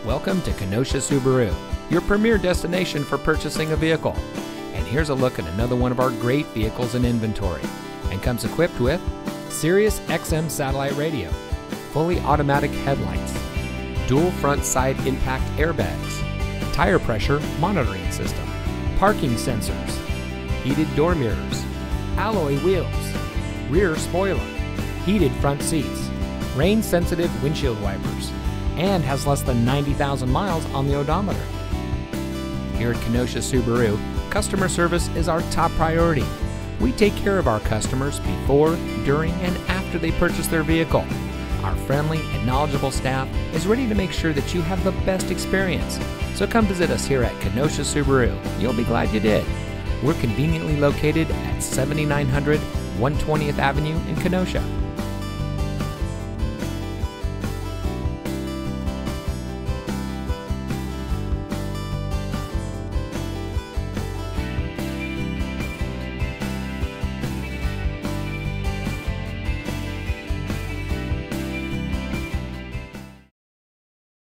Welcome to Kenosha Subaru, your premier destination for purchasing a vehicle. And here's a look at another one of our great vehicles in inventory, and comes equipped with Sirius XM satellite radio, fully automatic headlights, dual front side impact airbags, tire pressure monitoring system, parking sensors, heated door mirrors, alloy wheels, rear spoiler, heated front seats, rain-sensitive windshield wipers, and has less than 90,000 miles on the odometer. Here at Kenosha Subaru, customer service is our top priority. We take care of our customers before, during, and after they purchase their vehicle. Our friendly and knowledgeable staff is ready to make sure that you have the best experience. So come visit us here at Kenosha Subaru. You'll be glad you did. We're conveniently located at 7900 120th Avenue in Kenosha.